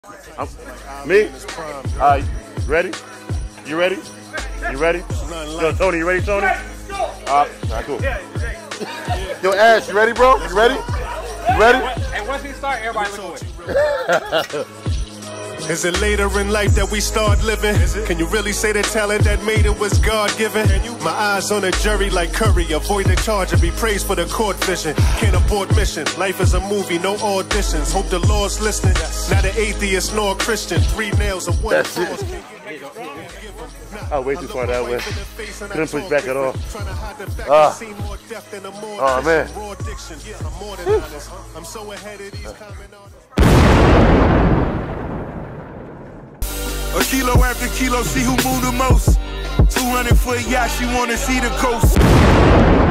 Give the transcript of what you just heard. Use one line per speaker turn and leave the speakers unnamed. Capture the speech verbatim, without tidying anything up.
I'm, me? All right, ready? You ready? You ready? Yo, Tony, you ready, Tony? All right, cool. Yo, Ash, you ready, bro? You ready? You ready?
And once we start, everybody look away.
Is it later in life that we start living? Can you really say the talent that made it was God-given? My eyes on a jury like Curry, avoid the charge and be praised for the court vision. Can't abort mission, life is a movie, no auditions. Hope the Lord's listening, not an atheist nor a Christian. Three nails and one cross.
Oh, way too far that way. Couldn't push back at all. Ah. Oh, man. I'm so ahead of these
A kilo after kilo, see who move the most. two hundred foot yacht, she wanna see the coast.